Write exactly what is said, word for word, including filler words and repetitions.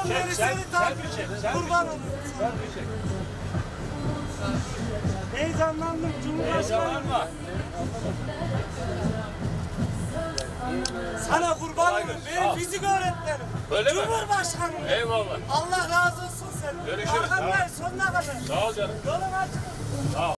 beri seni takip kurban olurum. Heyecanlandım Cumhurbaşkanım. Heyecanlanma. Sana kurban olurum. Benim fizik öğretmenim. Öyle mi? Cumhurbaşkanım. Eyvallah. Allah razı olsun senden. Görüşürüz. Arkandayız sonuna kadar. Sağ ol canım. Yolun açık. Sağ ol.